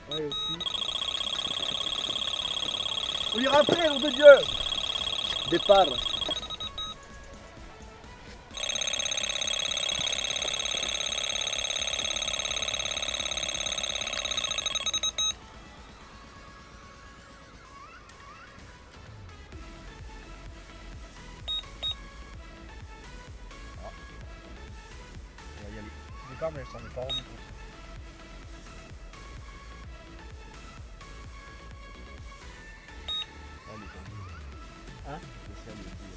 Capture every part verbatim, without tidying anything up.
Ouais, aussi. On ira après, nom de Dieu. Départ. On va y aller. Départ, mais elle s'en est pas rendue compte. Allez, t'en dis. Hein? C'est ça, le coup.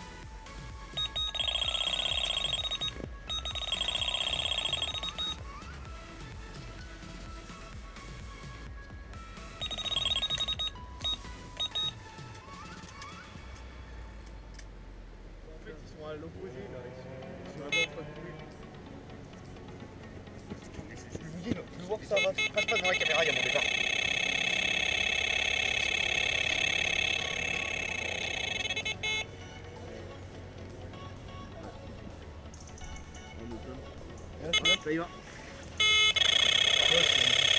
En fait, ils sont à l'opposé, là. Ils sont à l'autre côté. Je vous dis, je veux voir que ça va. Passe pas devant la caméra, il y a mon départ. Ça y va. Ouais,